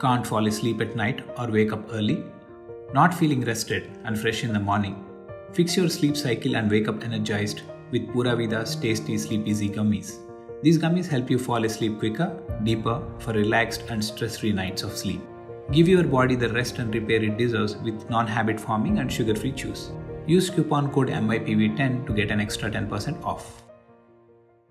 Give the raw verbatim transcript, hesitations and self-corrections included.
Can't fall asleep at night or wake up early? Not feeling rested and fresh in the morning? Fix your sleep cycle and wake up energized with Pura Vida's tasty SleepEasy gummies. These gummies help you fall asleep quicker, deeper, for relaxed and stress-free nights of sleep. Give your body the rest and repair it deserves with non-habit forming and sugar-free chews. Use coupon code M Y P V ten to get an extra ten percent off.